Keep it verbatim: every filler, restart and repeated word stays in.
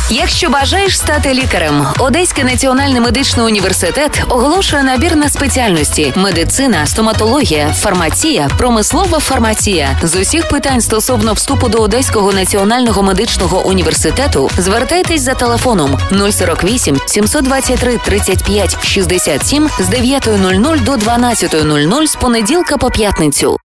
Якщо бажаєш стати лікарем, Одеський національний медичний університет оголошує набір на спеціальності медицина, стоматологія, фармація, промислова фармація. З усіх питань стосовно вступу до Одеського національного медичного університету звертайтесь за телефоном нуль сорок вісім сімсот двадцять три тридцять п'ять шістдесят сім з дев'ятої нуль нуль до дванадцятої нуль нуль з понеділка по п'ятницю.